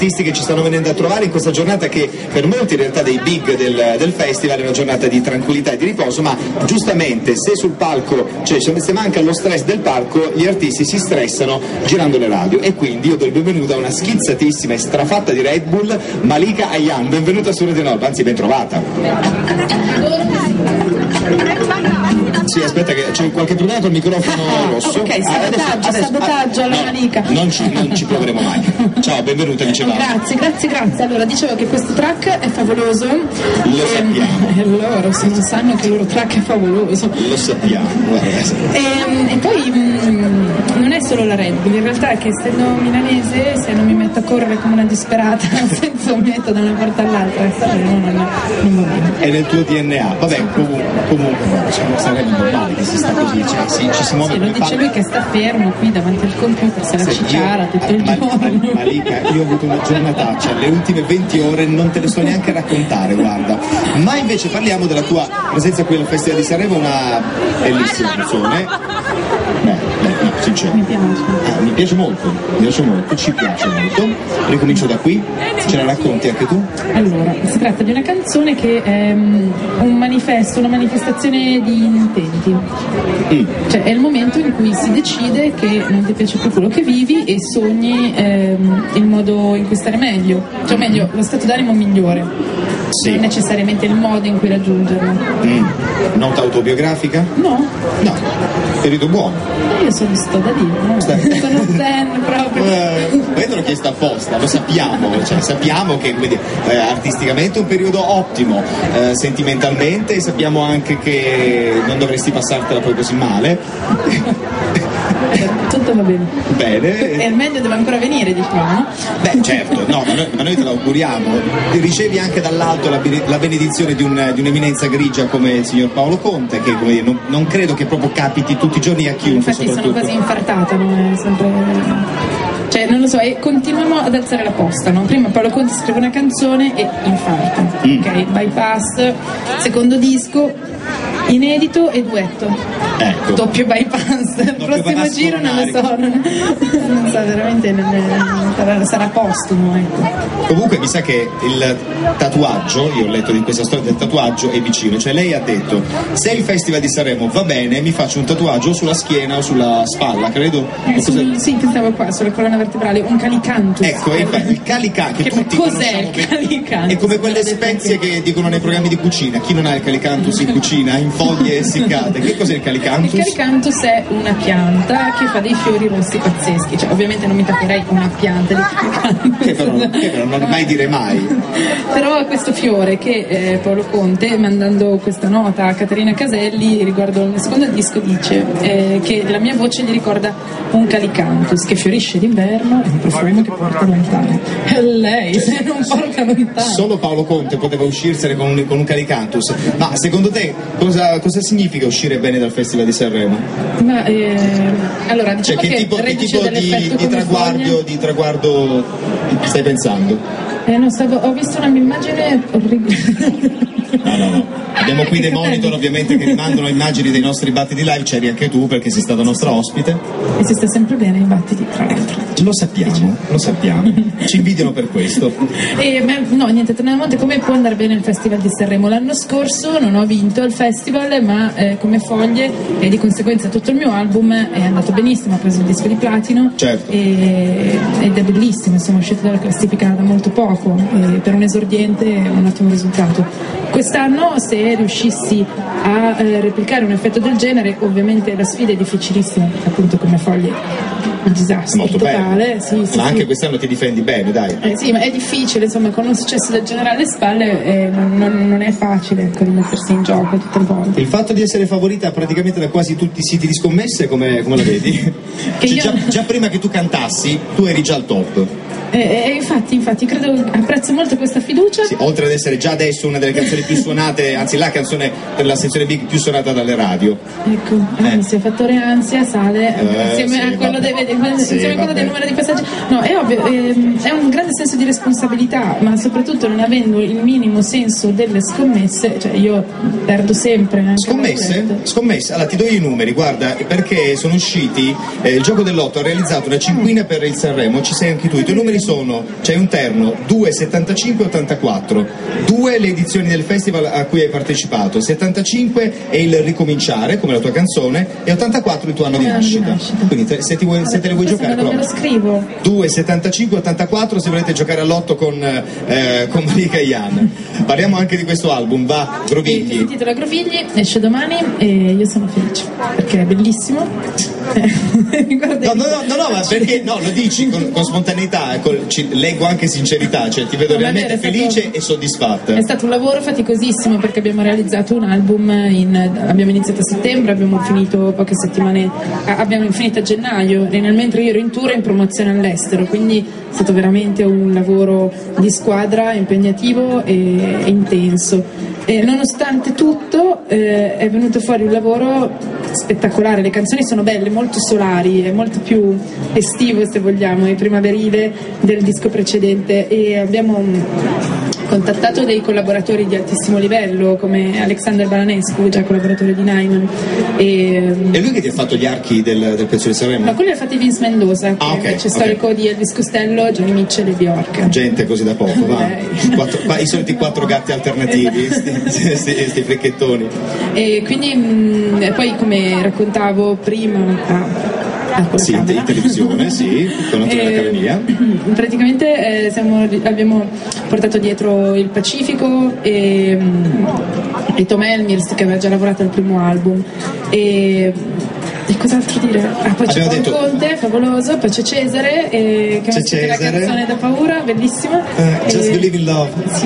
artisti che ci stanno venendo a trovare in questa giornata che per molti in realtà dei big del festival è una giornata di tranquillità e di riposo, ma giustamente se sul palco, cioè se manca lo stress del palco, gli artisti si stressano girando le radio, e quindi io do il benvenuto a una schizzatissima e strafatta di Red Bull, Malika Ayhan. Benvenuta su Rete Nord, anzi ben trovata. Sì, aspetta che c'è qualche problema col microfono rosso. Ok, sabotaggio alla Malika. Non ci proveremo mai. Ciao, benvenuta, dicevamo. Grazie. Allora, dicevo che questo track è favoloso. Lo sappiamo. Loro, se non sanno che il loro track è favoloso. Lo sappiamo. E poi non è solo la Red Bull, in realtà è che essendo milanese, se non mi metto a correre come una disperata senza un metro da una parte all'altra, non va bene. È nel tuo DNA. Vabbè, comunque sarebbe normale che si sta così, cioè ci si muove. Lo dice lui che sta fermo qui davanti al computer, se la cicciara tutto il giorno. Malika, io ho avuto una giornataccia, le ultime 20 ore non te le so neanche raccontare, guarda. Ma invece parliamo della tua presenza qui al Festival di Sanremo, una bellissima canzone. Sincero. Mi piace molto, ci piace molto. Ricomincio da qui, ce la racconti anche tu? Allora, si tratta di una canzone che è un manifesto, una manifestazione di intenti. Cioè è il momento in cui si decide che non ti piace più quello che vivi e sogni il modo in cui stare meglio, cioè meglio, lo stato d'animo migliore. Sì. Non necessariamente il modo in cui raggiungerlo. Nota autobiografica? No. Periodo buono. Io sono sto da dire, no? Sono zen proprio. Io te l'ho chiesto apposta, lo sappiamo, cioè sappiamo che artisticamente è un periodo ottimo, sentimentalmente sappiamo anche che non dovresti passartela poi così male. Tutto va bene. Bene. E il meglio deve ancora venire, diciamo. Beh, certo, no, ma noi te lo auguriamo. Ricevi anche dall'alto la benedizione di un'eminenza grigia come il signor Paolo Conte, che come dire, non credo che proprio capiti tutti i giorni a chiunque. Infatti sono quasi infartata, non è sempre... Cioè, non lo so, e continuiamo ad alzare la posta, no? Prima Paolo Conte scrive una canzone e infarta. Ok, bypass, secondo disco, inedito e duetto. Ecco. Doppio bypass. Il prossimo giro non lo so, non so, veramente sarà postumo, ecco. Comunque mi sa che il tatuaggio, io ho letto di questa storia del tatuaggio, è vicino, cioè lei ha detto: se il Festival di Sanremo va bene mi faccio un tatuaggio o sulla schiena o sulla spalla, credo. Sì, pensavo qua, sulla colonna vertebrale, un calicantus. Ecco, il calicantus, che tutti cos'è il calicantus? È come quelle spezie che dicono nei programmi di cucina. Chi non ha il calicantus in cucina, in foglie essiccate? Che cos'è il calicantus? Il calicantus è una pianta che fa dei fiori rossi pazzeschi, cioè ovviamente non mi tatuerei una pianta di calicantus. Che però non mai dire mai. Però questo fiore che Paolo Conte, mandando questa nota a Caterina Caselli riguardo il secondo disco, dice che la mia voce gli ricorda un calicantus che fiorisce d'inverno e un profumo che porta lontano. E lei se non porta lontano. Solo Paolo Conte poteva uscirsene con un calicantus. Ma secondo te cosa significa uscire bene dal Festival di Sanremo? Ma allora diciamo che tipo di traguardo stai pensando? Ho visto un'immagine orribile. No. Abbiamo qui dei monitor ovviamente che rimandano immagini dei nostri battiti live, c'eri anche tu perché sei stata nostra ospite. E si sta sempre bene ai battiti, tra l'altro. Lo sappiamo, ci invidiano per questo. No, niente, torniamo a Monte, come può andare bene il Festival di Sanremo? L'anno scorso non ho vinto il festival, ma come foglie e di conseguenza tutto il mio album è andato benissimo, ho preso il disco di platino. Certo. Ed è bellissimo, insomma, uscito dalla classifica da molto poco, e per un esordiente è un ottimo risultato. Quest'anno, se riuscissi a replicare un effetto del genere, ovviamente la sfida è difficilissima, perché appunto come foglie un disastro molto totale. Sì, ma anche quest'anno ti difendi bene, dai. Sì, ma è difficile, insomma, con un successo del genere alle spalle non è facile, ecco, rimettersi in gioco tutte le volte. Il fatto di essere favorita praticamente da quasi tutti i siti di scommesse, come la vedi? Cioè, già prima che tu cantassi, tu eri già al top. Infatti credo, apprezzo molto questa fiducia. Sì, oltre ad essere già adesso una delle canzoni più suonate, anzi la canzone per la sezione big più suonata dalle radio. Ecco, il fattore ansia sale insieme a quello dei numeri di passaggi. No, è ovvio, è un grande senso di responsabilità, ma soprattutto non avendo il minimo senso delle scommesse, cioè io perdo sempre. Scommesse? Allora ti do i numeri, guarda, perché sono usciti, il gioco dell'otto ha realizzato una cinquina per il Sanremo, ci sei anche tu, i tuoi numeri sono, c'è un terno 2, 75 e 84, 2 le edizioni del festival a cui hai partecipato, 75 è il ricominciare come la tua canzone e 84 il tuo anno di nascita. Quindi se te le vuoi giocare, me lo scrivo. 2, 75, 84 se volete giocare all'otto con Malika Yan. Parliamo anche di questo album, va, Grovigli. Si intitola Grovigli, esce domani e io sono felice perché è bellissimo. No, ma perché no, lo dici con spontaneità, leggo anche sincerità, cioè ti vedo realmente felice e soddisfatta. È stato un lavoro faticosissimo perché abbiamo realizzato un album, abbiamo iniziato a settembre, abbiamo finito poche settimane, abbiamo finito a gennaio e nel mentre io ero in tour e in promozione all'estero, quindi è stato veramente un lavoro di squadra impegnativo e intenso. E nonostante tutto è venuto fuori un lavoro spettacolare, le canzoni sono belle, molto solari, è molto più estivo se vogliamo e primaverile del disco precedente e abbiamo contattato dei collaboratori di altissimo livello come Alexander Balanescu, già collaboratore di Nyman. E lui che ti ha fatto gli archi del pezzo di Sanremo? No, quello li ha fatti Vince Mendoza, che è storico di Elvis Costello, Johnny Mitchell e Bjork. Gente così da poco, va. I soliti 4 gatti alternativi, sti flecchettoni. E quindi poi come raccontavo prima sì, in televisione, sì, con l'Accademia. Praticamente abbiamo portato dietro il Pacifico e Tom Elmirs che aveva già lavorato al primo album e cos'altro dire? Poi c'è Paolo Conte, favoloso, poi c'è Cesare che ha scritto la canzone da paura, bellissima. Just Believe in Love. Sì.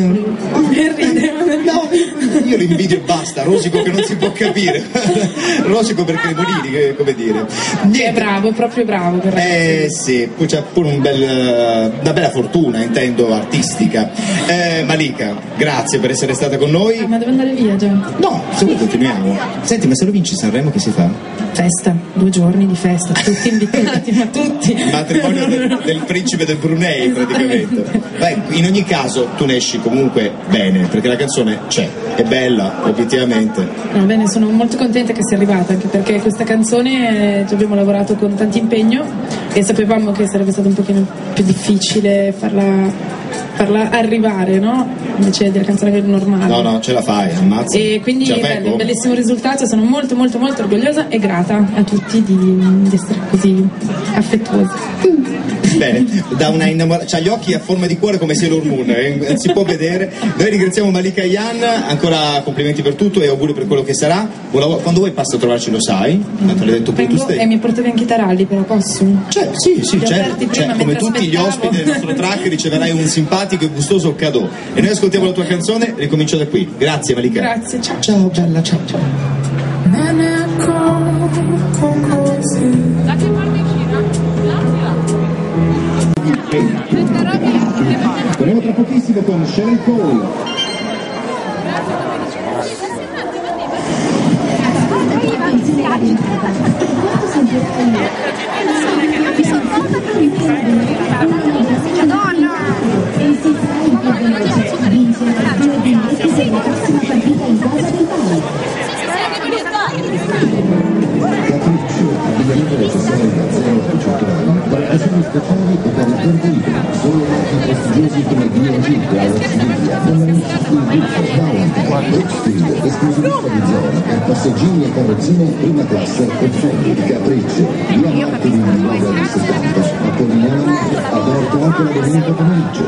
No, io lo invidio e basta, Rosico che non si può capire. Rosico per Cremonini, come dire. È bravo, proprio bravo. Sì, poi c'è pure una bella fortuna, intendo, artistica. Malika, grazie per essere stata con noi. Ma devo andare via già? No, se vuoi continuiamo. Senti, ma se lo vinci Sanremo che si fa? Festa, 2 giorni di festa, tutti invitati, ma tutti. Il matrimonio del principe del Brunei praticamente. Beh, in ogni caso tu ne esci comunque bene, perché la canzone c'è, è bella, obiettivamente. No, bene, sono molto contenta che sia arrivata, anche perché questa canzone ci abbiamo lavorato con tanto impegno e sapevamo che sarebbe stato un pochino più difficile farla arrivare, no? Invece della canzone normale. No, ce la fai, ammazza. E quindi un bellissimo risultato, sono molto molto molto orgogliosa e grata a tutti di essere così affettuosi. Bene, da una innamorata, c'ha gli occhi a forma di cuore come Sailor Moon, si può vedere. Noi ringraziamo Malika Yan, ancora complimenti per tutto e auguri per quello che sarà. Quando vuoi passa a trovarci, lo sai, tanto l'hai detto pure tu. E mi portavi anche i taralli, però posso? Sì, certo. Come tutti gli ospiti del nostro track riceverai un simpatico e gustoso cadeau. E noi ascoltiamo la tua canzone, ricomincio da qui. Grazie Malika. Grazie, ciao. Ciao bella, ciao. Me ne accorgo così. Da che parte Torniamo tra pochissimo con Sheryl Cole. speciali e per il tempo libero, solo marchi prestigiosi come D&G, Flowers Media, Domain, Bridgestone, esclusivista di zona per passeggini e carrozzine prima classe e fondi, Capriccio, via Martini Nuova del 70, a Polignano, aperto anche la domenica pomeriggio.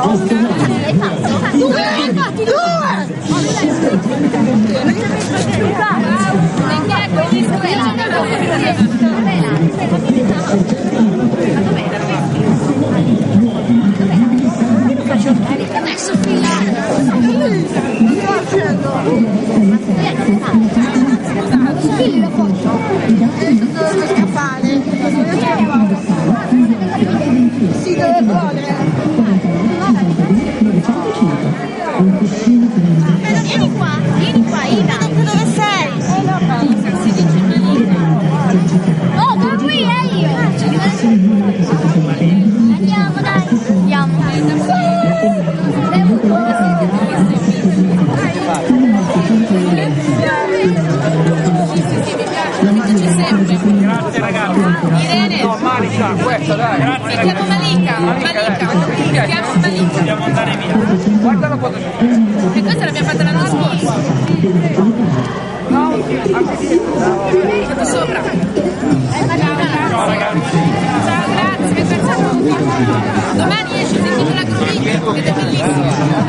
Adesso filare. Fili la foto. Devo scappare. Si deve correre. Vieni qua, Ida. Dove sei? Si dice Milina. Oh, ma qui è io. Andiamo, dai. Andiamo. Grazie ragazzi. Irene. No, Malika, questa dai. Grazie. Mi chiamo Malika. roba lì. Dobbiamo andare via. Guardala quando c'è. E questa l'abbiamo fatta l'anno scorso. Fatto sopra. Ciao ragazzi. Ciao, grazie, mi pensavo. Domani esce, sentite la crudina, che è bellissima.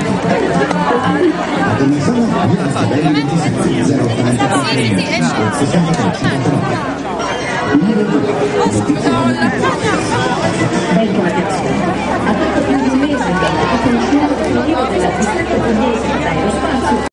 Sì, esce. Oh, spagola. Ecco ragazzi, a tutto più di un mese che ho conosciuto il motivo della distretto pugliese dallo spazio